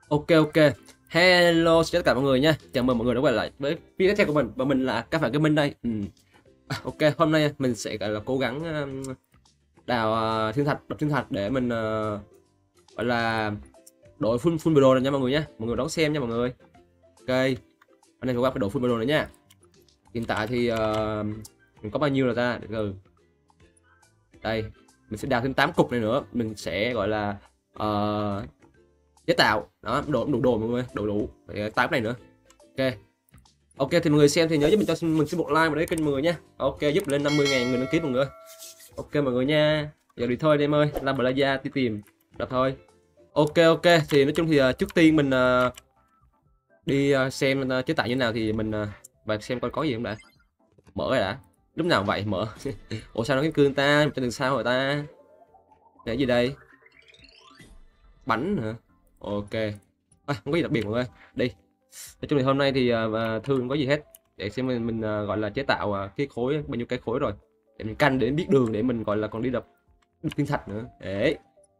Ok ok. Hello, xin chào tất cả mọi người nha. Chào mừng mọi người đã quay lại với video tiếp theo của mình và mình là Cá Phản Gaming đây. Ok, hôm nay mình sẽ gọi là cố gắng đào thiên thạch, đập thiên thạch để mình gọi là đổi full biểu đồ này nha mọi người nha. Mọi người đón xem nha mọi người. Ok. Anh em cố gắng phải đổi full biểu đồ này nha. Hiện tại thì mình có bao nhiêu rồi ta? Để từ. Đây, mình sẽ đào thêm 8 cục này nữa, mình sẽ gọi là chế tạo đó, đủ đồ mọi người, đủ để tám này nữa. Ok ok, thì mọi người xem thì nhớ giúp mình cho mình xin một like vào đấy kênh mọi người nha. Ok, giúp lên 50.000 người đăng ký mọi người. Ok mọi người nha, giờ đi thôi em ơi, làm Balaya đi tìm được thôi. Ok ok, thì nói chung thì trước tiên mình đi xem chế tạo như nào thì mình và xem coi có gì không đã. Mở rồi đã, lúc nào vậy mở. Ủa sao nó cái cương ta trên đường sao rồi ta, cái gì đây, bánh hả? Ok, không có gì đặc biệt mọi người, đi. Nói chung thì hôm nay thì Thư không có gì hết, để xem mình gọi là chế tạo cái khối bao nhiêu cái khối rồi để mình canh để biết đường để mình gọi là còn đi đập thiên thạch nữa để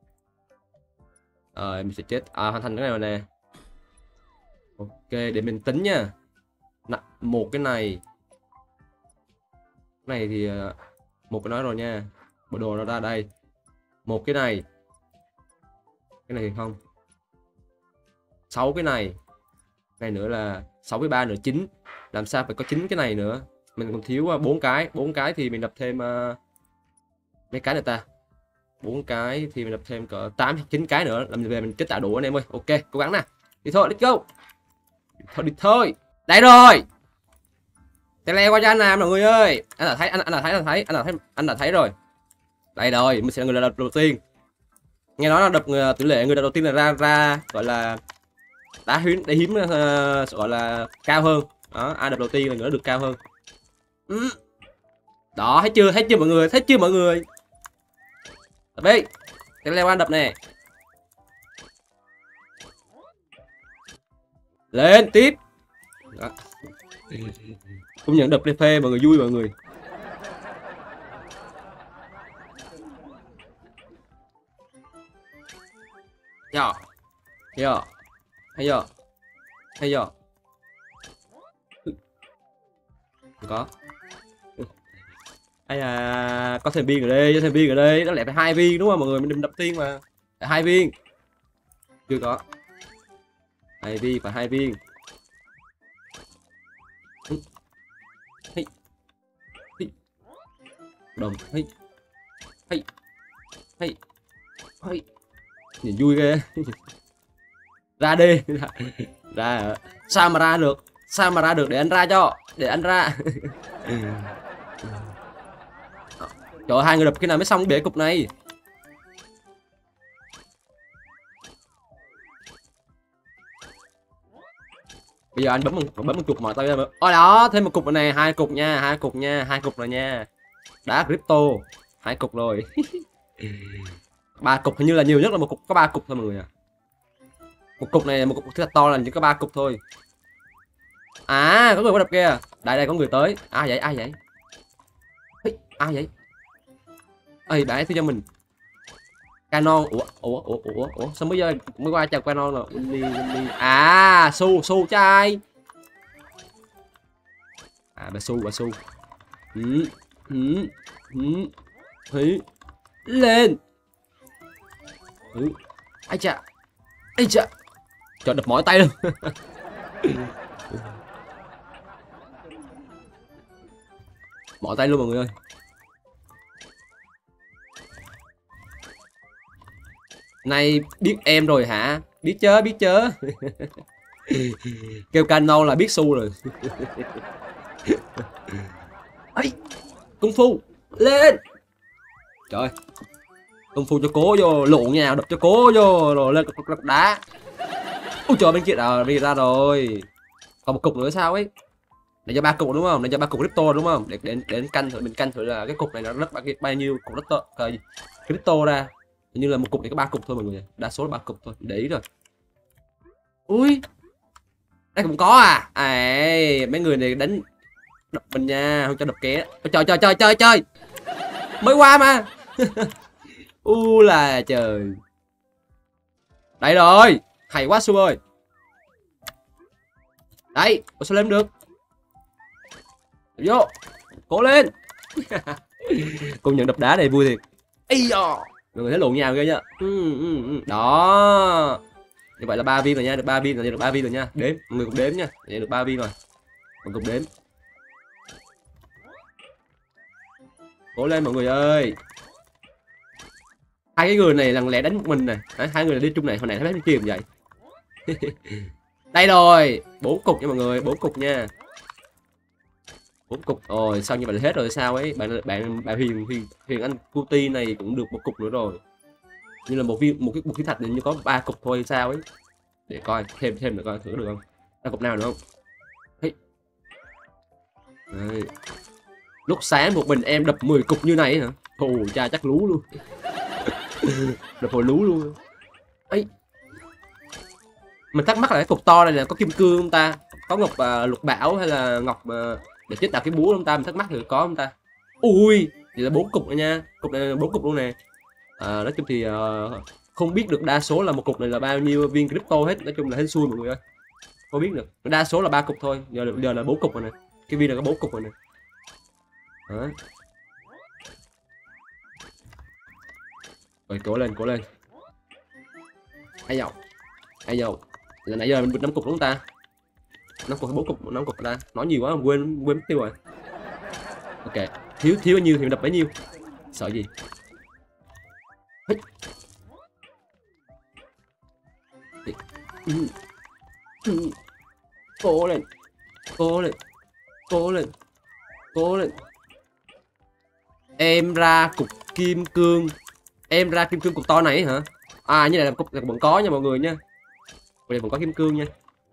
mình sẽ chết hoàn thành cái này rồi nè. Ok, để mình tính nha. Một cái này thì một cái nói rồi nha, bộ đồ nó ra đây. Một cái này thì không, 6 cái này nữa là 6 với 3 nữa 9, làm sao phải có 9 cái này nữa, mình còn thiếu 4 cái thì mình đập thêm mấy cái này ta, 4 cái thì mình đập thêm cỡ 8 9 cái nữa là mình về mình chế tạo đủ anh em ơi. Ok, cố gắng nè, đi thôi, let's go, đi thôi, đây rồi, tele qua cho anh làm mọi người ơi. Anh đã thấy rồi, đây rồi, mình sẽ là người đập đầu tiên. Nghe nói là đập tỷ lệ người đập đầu tiên là ra gọi là đá hiếm gọi là cao hơn đó, ai đập đầu tiên là người được cao hơn. Đó, thấy chưa mọi người, đập đi, cái leo anh đập nè, lên tiếp đó. Cũng nhận đập lên phê mọi người, vui mọi người. Yo yo hay yo hay yo, có hay là có thêm viên ở đây, nó lại phải 2 viên đúng không mọi người, mình đừng đập tiên mà, 2 viên chưa có, 2 viên phải 2 viên. Đồng nhìn vui ghê. Ra đi, ra sao mà ra được, để anh ra cho, trời, hai người đập khi nào mới xong bể cục này. Bây giờ anh bấm một cục mà tao ra. Ôi đó, thêm một cục này, 2 cục nha, 2 cục rồi nha. Đá crypto 2 cục rồi. 3 cục hình như là nhiều nhất là một cục có 3 cục thôi mọi người à. Một cục này, một cục rất là to là chỉ có 3 cục thôi. À, có người có đập kia. Đây có người tới. Ai vậy? Ai vậy? Ê, bạn ấy thứ cho mình. Canon. Ủa, sao mới qua chào Canon rồi. À, Su trai. À, bà Su. Lên. Ai chà. Cho đập mỏi tay luôn. Mỏi tay luôn mọi người ơi. Này biết em rồi hả? Biết chớ. Kêu Canon là biết Su rồi. Ấy, công phu lên. Trời, công phu cho cố vô, lộn nhau đập cho cố vô rồi lên cục đá. Ui trời, bên kia ra rồi. Còn một cục nữa sao ấy? Để cho 3 cục đúng không? Để cho 3 cục crypto đúng không? Để canh thử, mình canh thử là cái cục này nó rất bao nhiêu cục crypto ra. Hình như là một cục này có 3 cục thôi mọi người, đa số là 3 cục thôi, để ý rồi. Ui, đây cũng có à? À, mấy người này đánh đập mình nha, không cho đập ké. Trời, mới qua mà. Là trời, đây rồi, Hay quá Su ơi. Đấy, có sao lên được. Vô. Cố lên. Công nhận đập đá này vui thiệt. Ây da. Mọi người thấy lộn nhào ghê nhá. Đó. Như vậy là 3 viên rồi nha, được 3 viên rồi, được 3 viên rồi nha. Đếm, mọi người cùng đếm nha. Vậy được 3 viên rồi. Mọi người cùng đếm. Cố lên mọi người ơi. Hai cái người này lặng lẽ đánh một mình này. Hai người này đi chung này, hồi nãy thấy kia làm vậy. Đây rồi, 4 cục nha mọi người, 4 cục nha. 4 cục rồi, sao như vậy là hết rồi sao ấy? Bạn Huyền Anh Cutie này cũng được 1 cục nữa rồi. Như là một cái thiên thạch này như có 3 cục thôi sao ấy. Để coi thêm được coi thử được không? Ra cục nào nữa không? Hey. Đây. Lúc sáng một mình em đập 10 cục như này hả? Ồ cha chắc lú luôn. Đập hồi lú luôn. Ấy. Mình thắc mắc là cái cục to này là có kim cương không ta? Có ngọc lục bảo hay là ngọc để chế tạo cái búa không ta? Mình thắc mắc thì có không ta? Ui, vậy là 4 cục rồi nha. Cục này là 4 cục luôn nè. Nói chung thì không biết được đa số là một cục này là bao nhiêu viên crypto hết. Nói chung là hên xui mọi người ơi. Không biết được. Đa số là 3 cục thôi. Giờ là 4 cục rồi nè. Cái viên này có 4 cục rồi nè. Đó. Rồi cố lên, cố lên. Ai dầu. Ai dầu. Là nãy giờ mình được 5 cục đúng không ta? 5 cục hay 4 cục, 5 cục ta. Nói nhiều quá quên mất tiêu rồi. Ok, thiếu bao nhiêu thì mình đập bấy nhiêu. Sợ gì? Cố lên. Cố lên. Cố lên. Cố lên. Em ra cục kim cương. Em ra kim cương cục to này hả? Như này là cục vẫn có nha mọi người nha. Đây vẫn có kim cương nha.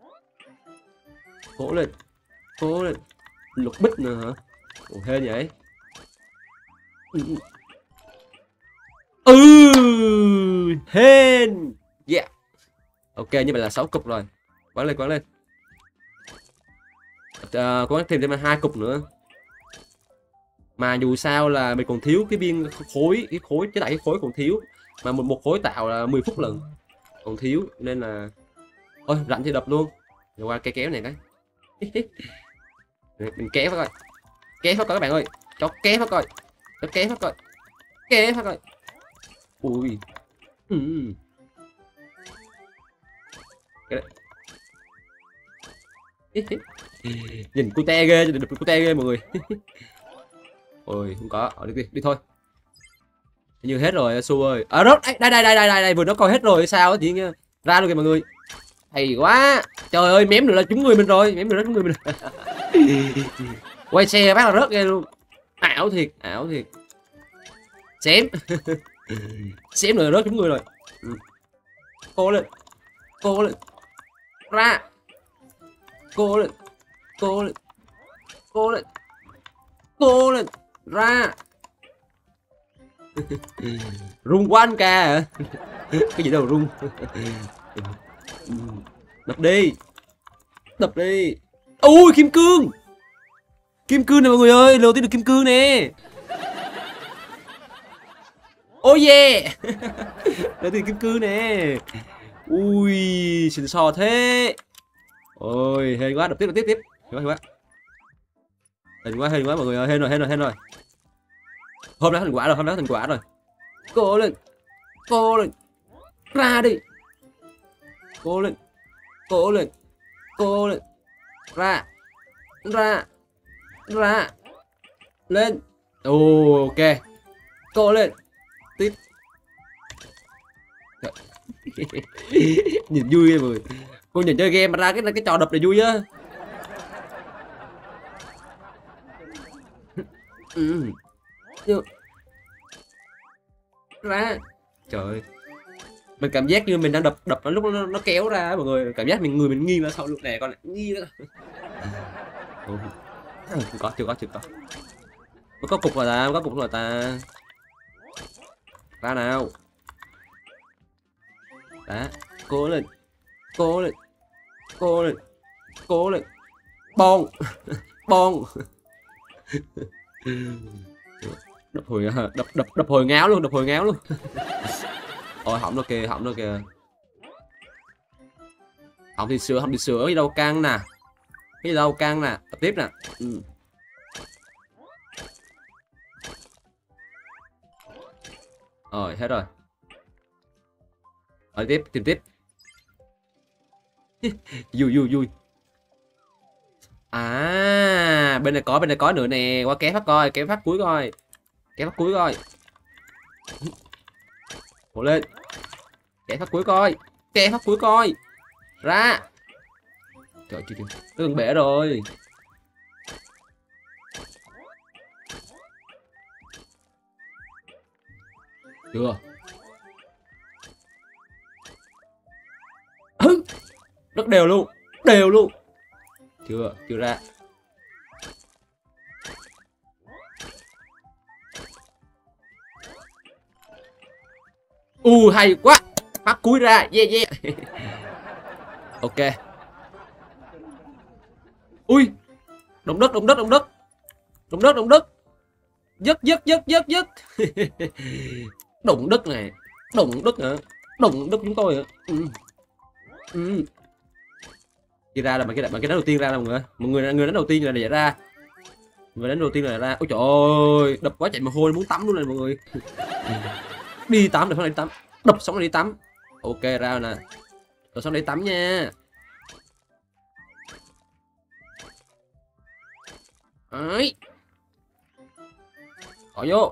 Cố lên. Cố lên. Lục bích nữa hả? Ủa hên vậy. Hên. Yeah. Ok, như vậy là 6 cục rồi. Quán lên, quán lên. Quán thêm 2 cục nữa. Mà dù sao là mình còn thiếu cái viên khối, chế tạo cái khối còn thiếu. Mà một khối tạo là 10 phút lần. Còn thiếu nên là thôi rảnh thì đập luôn. Rồi qua cây kéo này cái. Mình kéo phát coi. Kéo phát coi các bạn ơi. Cho kéo phát coi. Cho kéo phát coi. Kéo phát coi. Ui. Cái nhìn cute ghê, nhìn được cute ghê mọi người. Ôi không có, đi thôi. Như hết rồi Su ơi. Rớt đây vừa nó coi hết rồi sao á chị ra luôn kìa mọi người. Hay quá. Trời ơi mém nữa là trúng người mình rồi, mém nữa là trúng người mình. Quay xe phát là rớt ghê luôn. Ảo thiệt, ảo thiệt. Xém. Xém nữa rớt trúng người rồi. Cố lên. Cố lên. Ra. Cố lên. Cố lên. Cố lên. Cố lên. Ra. Rung quá anh ca hả? Cái gì đâu rung. Đập đi. Đập đi. Ui kim cương. Kim cương này mọi người ơi, đầu tiên được kim cương nè. Oh yeah. Đầu tiên kim cương nè. Ui xịn sò thế. Ôi hên quá, đập tiếp tiếp. Hên quá. Hên quá mọi người ơi, hên rồi. Hôm đó thành quả rồi. Cố lên. Cố lên. Ra đi. Cố lên. Cố lên. Cố lên. Ra. Ra. Ra. Lên. Ok. Cố lên. Tiếp. Nhìn vui mọi người. Cô nhìn chơi game mà ra cái trò đập này vui á. Ra. Trời ơi. Mình cảm giác như mình đang đập lúc nó kéo ra mọi người, cảm giác người mình nghiêng ra sau lúc này con lại nghiêng ra. Chưa có. Có cục rồi ta. Ra nào. Đó, cố lên. Cố lên. Cố lên. Cố lên. Bon. Bon. Đập hồi ngáo luôn, Ôi hỏng rồi kìa. Không thì sửa, cái đâu căng nè. Cái đâu căng nè, tập tiếp nè. Rồi, hết rồi. Rồi tiếp, tìm tiếp. Vui. À, bên này có nữa nè, qua kéo phát coi, kéo phát cuối coi. Kéo phát cuối coi. Hộ lên. Kéo phát cuối coi. Kéo phát cuối coi. Ra. Trời chưa, nó gần bể rồi. Chưa. Rất đều luôn. Chưa ra. Hay quá. Phát cuối ra. Yeah. Ok. Ui. Động đất. Dứt. Động đất này. Động đất hả? Động đất chúng tôi hả? Đi ra là bạn cái đánh đầu tiên ra là người đánh đầu tiên là để ra. Người đánh đầu tiên là ra. Ôi trời ơi, đập quá chạy mồ hôi muốn tắm luôn này mọi người. Đi tắm, đập xong đi tắm. Đập xong đi tắm. Ok ra nè. Đập xong đi tắm nha. Đấy. Khỏi vô.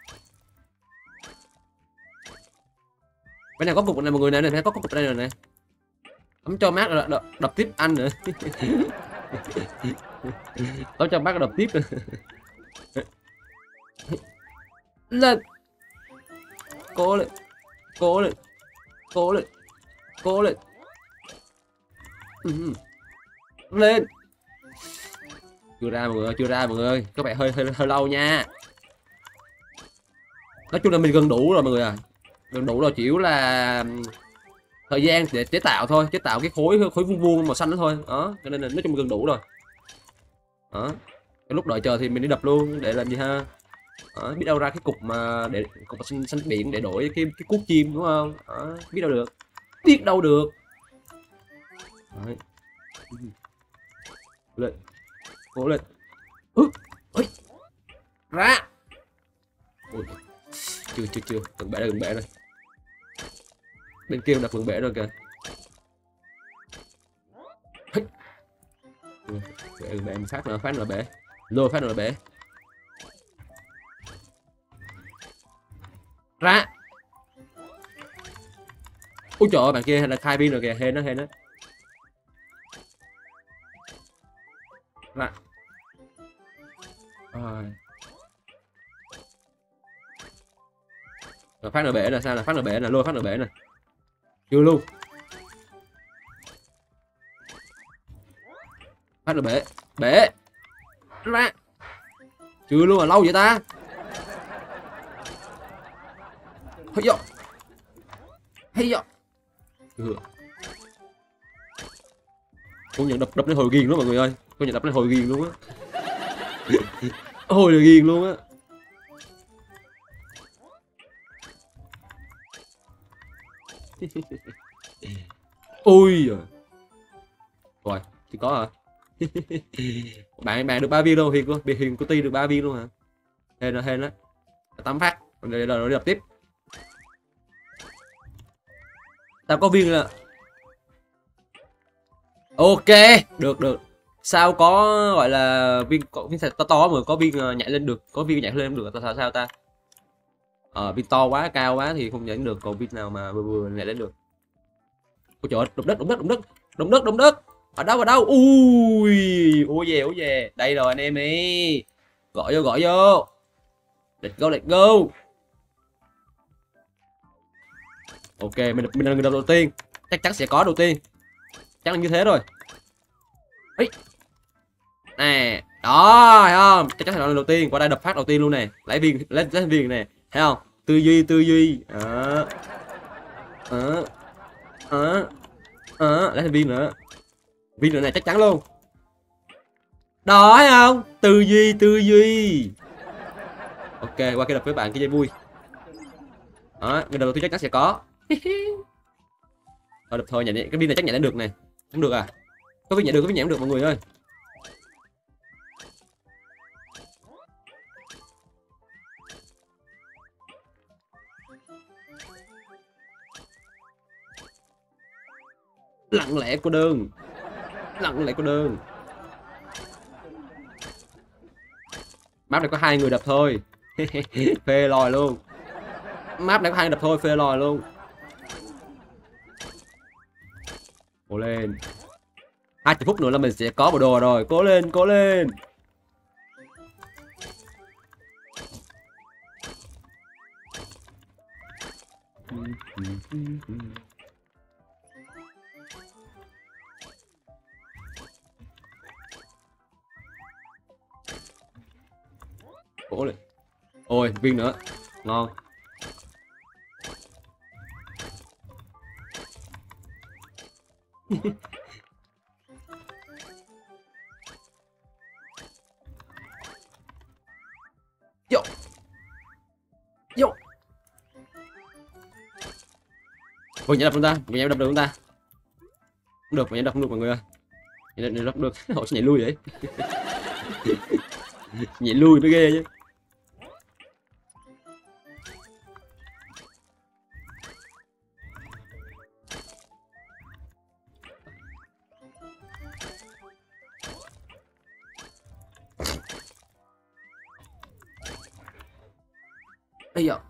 Bên này có cục này mọi người này, có cục đây rồi nè. Ấm cho mát rồi, đập tiếp anh nữa. Ấm cho mát đập tiếp nữa. Lên. Cố lên. Lên. Chưa ra mọi người, có vẻ hơi lâu nha. Nói chung là mình gần đủ rồi mọi người à. Gần đủ rồi, chỉ yếu là thời gian để chế tạo thôi, chế tạo cái khối vuông vuông màu xanh đó thôi. Đó, cho nên là nói chung gần đủ rồi. Đó. Cái lúc đợi chờ thì mình đi đập luôn để làm gì ha. Đó, biết đâu ra cái cục mà để cục xanh biển để đổi cái cuốc chim đúng không? Đó, biết đâu được. Đấy. Lên. Cố lên. Ra. Ôi. Chưa. Gần bể rồi. Bên kia đặt gần bể rồi kìa. Bể phát nữa bể. Lôi phát nữa là bể. Ra. Ôi trời ơi, bạn kia là khai pin rồi kìa, hên đó. Ra. Rồi phát nở bể là sao, là phát nở bể là lôi phát nở bể nè. Chưa luôn. Phát nở bể ra. Chưa luôn, là lâu vậy ta. Hay dọ. Chưa. Công nhận đập lên hồi ghiền luôn mọi người ơi. Công nhận đập lên hồi ghiền luôn á. Hồi là ghiền luôn á. Ui rồi. Rồi, thì có hả? bạn được 3 viên luôn, Hiền của Ti được 3 viên luôn hả? Hên đó. 8 phát. Rồi đập tiếp. Tao có viên là ok, được. Sao có gọi là viên to mà có viên nhảy lên được, sao ta? Viên to quá, cao quá thì không nhảy được, còn viên nào mà vừa nhảy lên được. Ôi trời ơi, động đất. Ở đâu? Ui về. Đây rồi anh em ơi. Gọi vô. Let's go. Ok, mình là người đầu tiên. Chắc chắn sẽ có đầu tiên. Chắc là như thế rồi. Ấy. Nè, đó, thấy không? Chắc chắn là đầu tiên, qua đây đập phát đầu tiên luôn nè. Lấy viên nè, thấy không? Tư duy. Lấy viên nữa. Viên nữa này chắc chắn luôn. Đó, thấy không? Tư duy. Ok, qua cái đập với bạn cái dây vui. Đó, người đầu tiên chắc chắn sẽ có. Đập thôi, cái viên này chắc nhảy lên được nè. Không được à? Có viên nhảy được, có viên nhảy không được mọi người ơi. Lặng lẽ cô đơn. Lặng lẽ cô đơn. Map này có 2 người đập thôi. Phê lòi luôn. Map này có 2 người đập thôi, phê lòi luôn. Cố lên. 20 phút nữa là mình sẽ có bộ đồ rồi. Cố lên, cố lên. Cố lên. Ôi, viên nữa. Ngon. Vô. Vô. Vừa nhảy đập chúng ta, vừa nhảy đập được chúng ta. Không được, vừa nhảy đập không được mọi người ơi. Nhảy đập được, họ sẽ nhảy lui vậy. Nhảy lui mới ghê chứ. Ây da.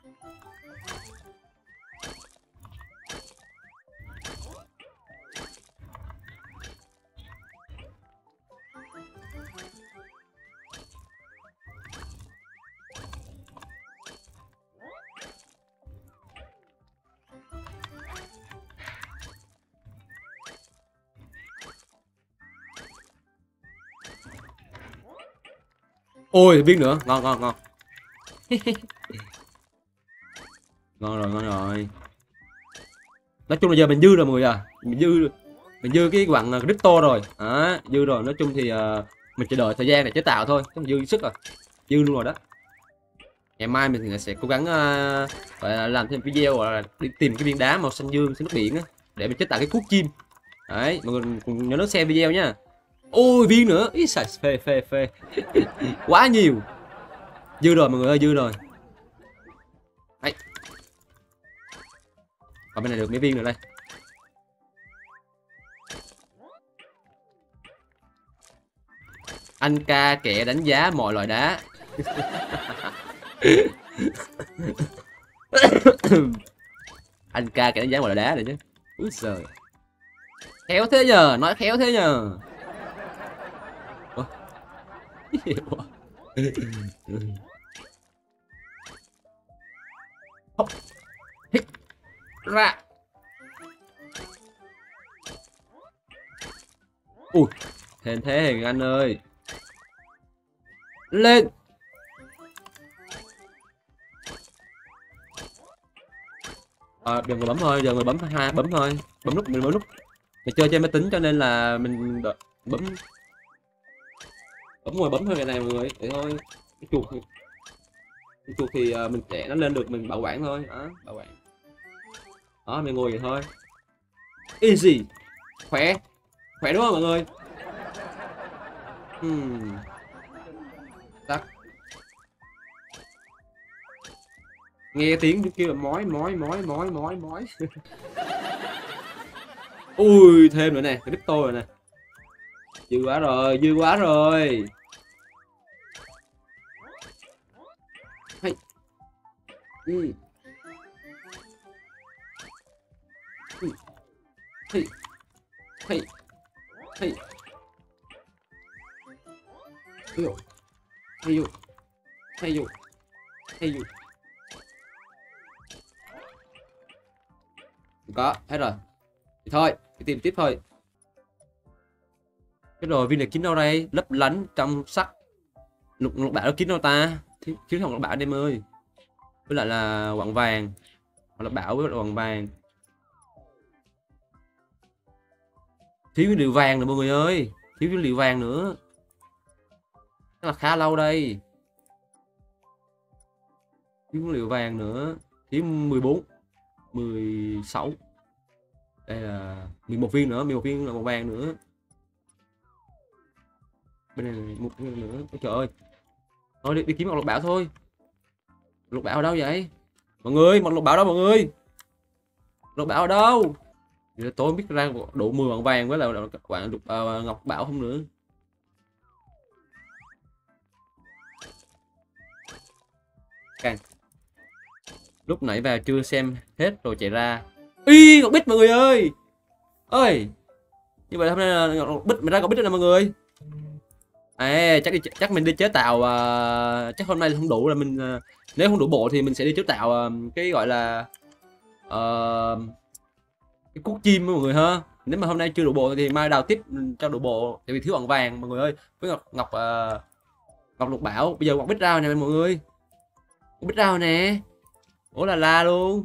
Ôi viên nữa, ngon ngon ngon. Ngon rồi, ngon rồi. Nói chung là giờ mình dư rồi mọi người à. Mình dư cái quặng crypto rồi. Đó, dư rồi. Nói chung thì mình chỉ đợi thời gian để chế tạo thôi, không dư sức rồi. Dư luôn rồi đó. Ngày mai mình sẽ cố gắng làm thêm video gọi là đi tìm cái viên đá màu xanh dương trên nước biển á, để mình chế tạo cái cuốc chim. Đấy, mọi người cùng nhớ xem video nhá. Ôi viên nữa. Ý xài phê phê phê. Quá nhiều. Dư rồi mọi người ơi, dư rồi. Đấy. Ở bên này được mấy viên nữa đây. Anh ca kệ đánh giá mọi loại đá. Anh ca kệ đánh giá mọi loại đá này chứ. Úi giời. Khéo thế nhờ, nói khéo thế nhờ. Hop. Hít. Ra. Ui, hèn thế hèn anh ơi. Lên. Giờ người bấm thôi, giờ người bấm bấm thôi, bấm nút, mình bấm nút. Mình chơi trên máy tính cho nên là mình bấm ngồi bấm thôi, cái này mọi người vậy thôi. Cái chuột thì mình sẽ nó lên được mình bảo quản thôi, đó, bảo quản. Đó, mình ngồi vậy thôi. Easy. Khỏe. Khỏe đúng không mọi người? Tắt. Nghe tiếng kêu là mói. Ui, thêm nữa nè, cái crypto rồi nè. Dư quá rồi, dư quá rồi. Hey. Hey. Hey. Hey. Hey yo. Hey yo. Hey yo. Hey yo. Không có, hết rồi. Thì thôi, đi tìm tiếp thôi. Cái rồi viên này kín đâu đây? Lấp lánh trong sắc. Lục bảo nó kín đâu ta? Thiếu thằng lục bảo em ơi. Với lại là quặng vàng. Hoặc là bảo với quặng vàng. Thiếu cái liệu vàng nữa mọi người ơi. Thiếu cái liệu vàng nữa. Nó là khá lâu đây. Thiếu cái liệu vàng nữa. Thiếu 14 16 Đây là 11 viên nữa, 11 viên là màu vàng nữa. Bên này một viên nữa. Ôi trời ơi, thôi đi kiếm một lục bảo thôi. Lục bảo ở đâu vậy mọi người? Một lục bảo đâu mọi người? Lục bảo ở đâu? Giờ tối không biết ra đủ 10 bằng vàng với là quả lục ngọc bảo không nữa. Càng lúc nãy vào chưa xem hết rồi chạy ra. Y ngọc bích mọi người ơi. Ơi, như vậy hôm nay là ngọc bích, mình ra ngọc bích rồi nè mọi người. À, chắc mình đi chế tạo chắc hôm nay không đủ là mình nếu không đủ bộ thì mình sẽ đi chế tạo cái gọi là cái cuốc chim mọi người ha. Nếu mà hôm nay chưa đủ bộ thì mai đào tiếp cho đủ bộ, tại vì thiếu bằng vàng mọi người ơi. Với ngọc lục bảo, bây giờ ngọc bích rao nè mọi người. Ngọc bích rao nè. Ủa là la luôn.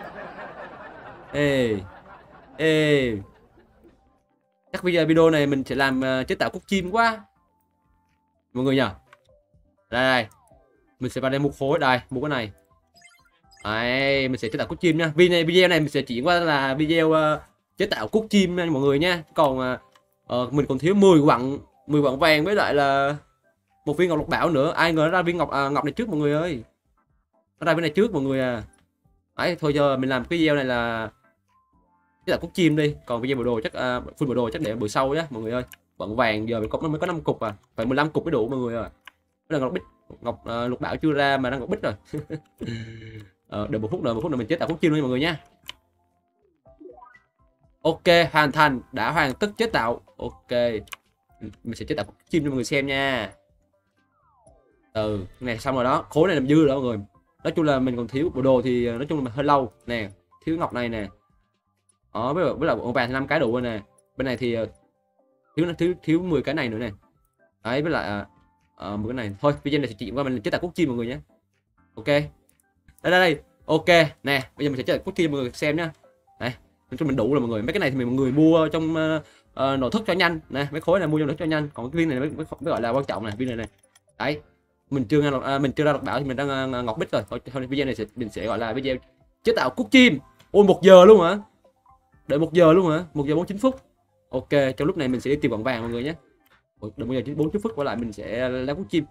Ê ê, chắc bây giờ video này mình sẽ làm chế tạo cuốc chim quá mọi người nhỉ. Đây, mình sẽ vào đây mua khối, đây mua cái này. Đấy, mình sẽ chế tạo cuốc chim nha. Video này mình sẽ chuyển qua là video chế tạo cuốc chim nha mọi người nha. Còn mình còn thiếu 10 quặng vàng với lại là một viên ngọc lục bảo nữa. Ai ngờ nó ra viên ngọc này trước mọi người ơi. Nó ra viên này trước mọi người à. Đấy, thôi giờ mình làm cái video này là chế tạo cuốc chim đi. Còn video bộ đồ chắc full bộ đồ chắc để bữa sau nhé mọi người ơi. Quặng vàng giờ mình mới có 5 cục à, phải 15 cục mới đủ mọi người ơi. Là ngọc bích, lục bảo chưa ra mà đang ngọc bích rồi. Đợi một phút nữa mình chế tạo cuốc chim đi mọi người nha. Ok, hoàn thành, đã hoàn tất chế tạo. Ok, mình sẽ chế tạo cuốc chim cho mọi người xem nha. Này xong rồi đó, khối này làm dư rồi mọi người. Nói chung là mình còn thiếu bộ đồ thì nói chung là hơi lâu nè, thiếu ngọc này nè. Đó, với lại bộ vàng thì 5 cái đủ rồi nè. Bên này thì thiếu 10 cái này nữa nè. Đấy, với lại một cái này thôi. Video này sẽ chỉ qua mình chế tạo cuốc chim mọi người nhé. Ok, đây ok nè, bây giờ mình sẽ chế tạo cuốc chim mọi người xem nhá. Này, nói chung mình đủ rồi mọi người. Mấy cái này thì mọi người mua trong nội thất cho nhanh nè, mấy khối này mua trong nội thất cho nhanh. Còn cái viên này mới gọi là quan trọng nè, viên này này. Đấy, mình chưa ra đọc bảo thì mình đang ngọc bích rồi. Thôi video này mình sẽ gọi là video chế tạo cuốc chim. Ôi 1 giờ luôn hả? Đợi 1 giờ luôn hả? 1 giờ 49 phút. Ok, trong lúc này mình sẽ đi tìm quặng vàng mọi người nhé. Đợi 1 giờ 49 phút qua lại mình sẽ lấy cuốc chim.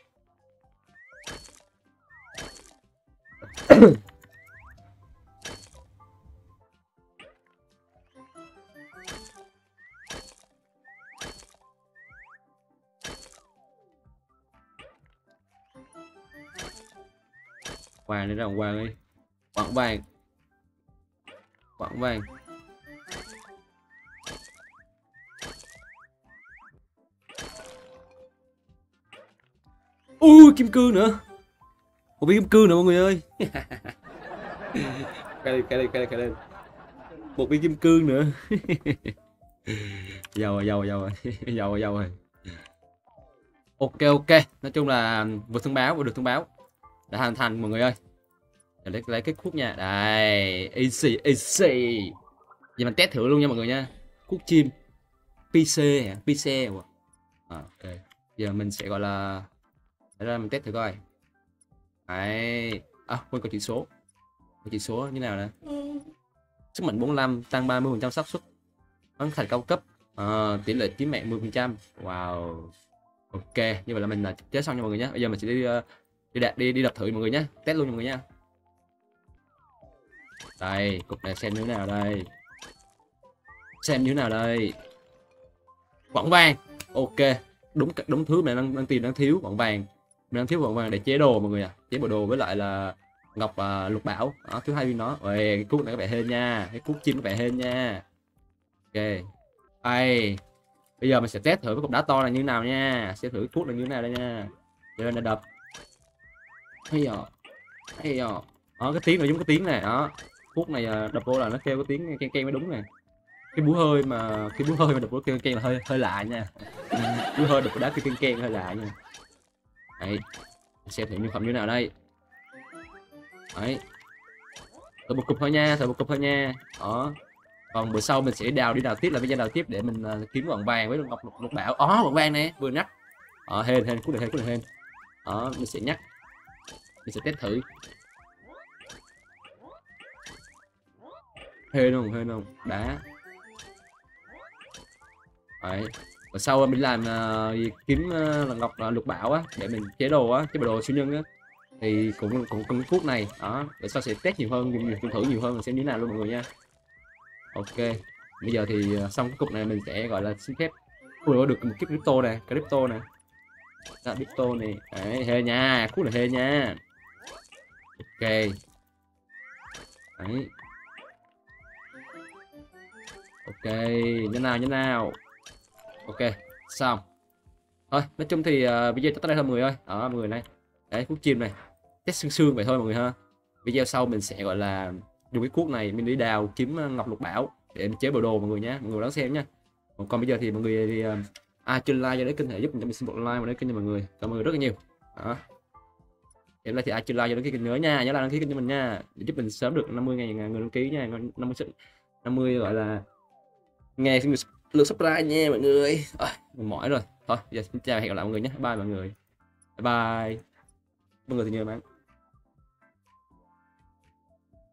Vàng đi ra vàng đi. Quặng vàng. Quặng vàng. Ui kim cương nữa. Một viên kim cương nữa mọi người ơi. Cái lên. Một viên kim cương nữa. giàu rồi. giàu rồi. Ok, nói chung là vừa được thông báo đã hoàn thành mọi người ơi. Để lấy cái cuốc nha. Đây, easy. Giờ mình test thử luôn nha mọi người nha. Cuốc chim PC hả? PC ok. Giờ mình sẽ gọi là để ra mình test thử coi. Đấy. Quên có chỉ số. Chỉ số như nào nè. Sức mạnh 45 tăng 30% xác suất bắn thành cao cấp. Tỷ lệ chí mạng 10%. Wow. Ok, như vậy là mình là chế xong nha mọi người nhé. Bây giờ mình sẽ đi đập thử mọi người nhé. Test luôn mọi người nha. Đây, cục này xem như thế nào đây. Quặng vàng. Ok, đúng thứ mình đang thiếu quặng vàng. Mình đang thiếu quặng vàng để chế đồ mọi người à. Chế bộ đồ với lại là ngọc lục bảo. Đó, thứ hai viên đó. Rồi, cái cuốc này có vẻ hên nha. Cái cuốc chim có vẻ hên nha. Ok. Đây. Bây giờ mình sẽ test thử cái cục đá to này như thế nào nha. Xem thử cái cuốc này như thế nào đây nha. Giờ nó đập. Hay giờ. Đó, cái tiếng này giống cái tiếng này đó. Cuốc này đập vô là nó kêu cái tiếng keng mới đúng nè. Cái búa hơi mà đập vô keng là hơi lạ nha. Búa hơi đập vào đá keng hơi lạ nha. Đấy, xem thử nhân phẩm như thế nào đây. Đấy, thử một cục thôi nha. Đó, còn bữa sau mình sẽ đi đào tiếp, là video đào tiếp để mình kiếm quặng vàng với ngọc lục bảo. Quặng vàng nè, vừa nhắc. Hên cú này hên. Đó, mình sẽ nhắc, mình sẽ test thử. hên không đá đấy. Và sau mình làm kiếm ngọc lục bảo á để mình chế đồ á, chế đồ siêu nhân á, thì cũng cũng cần phút này đó để sau sẽ test nhiều hơn, dùng thử nhiều hơn mình xem như thế nào luôn mọi người nha. Ok, bây giờ thì xong cái cục này mình sẽ gọi là xin phép. Ui, được một kiếp crypto nè, crypto nè, crypto này đấy, hê nha, cú là hê nha. Ok đấy, ok, như nào ok xong. Thôi nói chung thì video tới đây thôi mọi người ơi, đó mọi người này, đấy cuốc chim này test xương xương vậy thôi mọi người ha. Video sau mình sẽ gọi là dùng cái cuốc này mình đi đào kiếm ngọc lục bảo để mình chế bộ đồ mọi người nhé, mọi người đón xem nha. Còn bây giờ thì mọi người thì ai chưa like cho đấy kênh thể giúp mình xin một like vào đấy kênh cho mọi người, cảm ơn mọi người rất là nhiều đó. Hiện nay thì ai chưa like cho cái kênh nhớ nha, nhớ like đăng ký kênh cho mình nha để giúp mình sớm được 50.000 người đăng ký nha, 50 gọi là nghe lượt subscribe nha mọi người. Mình mỏi rồi thôi, giờ xin chào hẹn gặp lại mọi người nhé, bye mọi người, bye bye mọi người thì nhớ bạn.